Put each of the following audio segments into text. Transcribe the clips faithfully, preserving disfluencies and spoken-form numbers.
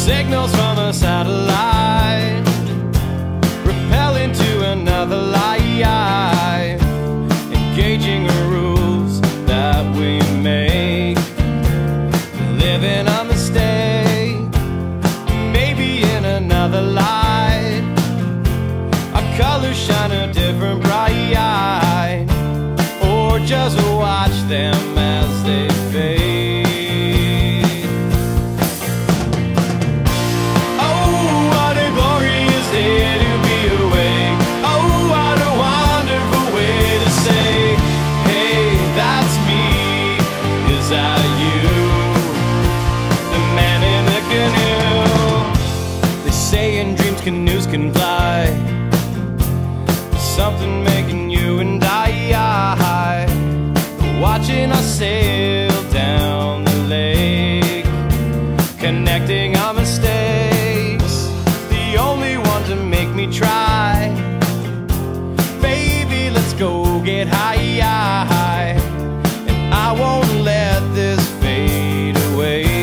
signals from a satellite, repelling to another light, engaging the rules that we make, living a mistake, maybe in another light, our colors shine a different bright, or just watch them as they fade. Canoes can fly, something making you and I, watching us sail down the lake, connecting our mistakes, the only one to make me try. Baby, let's go get high, and I won't let this fade away.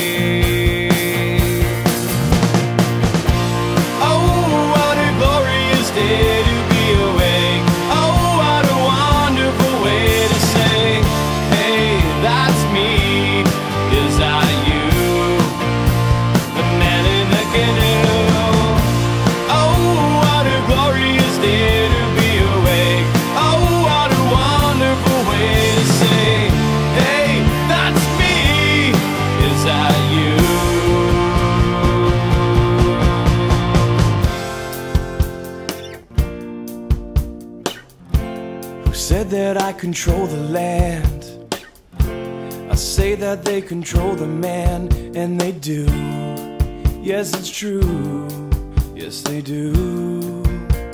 Said that I control the land, I say that they control the man, and they do. Yes, it's true, yes they do.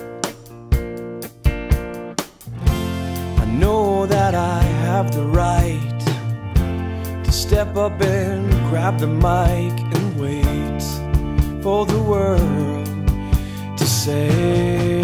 I know that I have the right to step up and grab the mic and wait for the world to say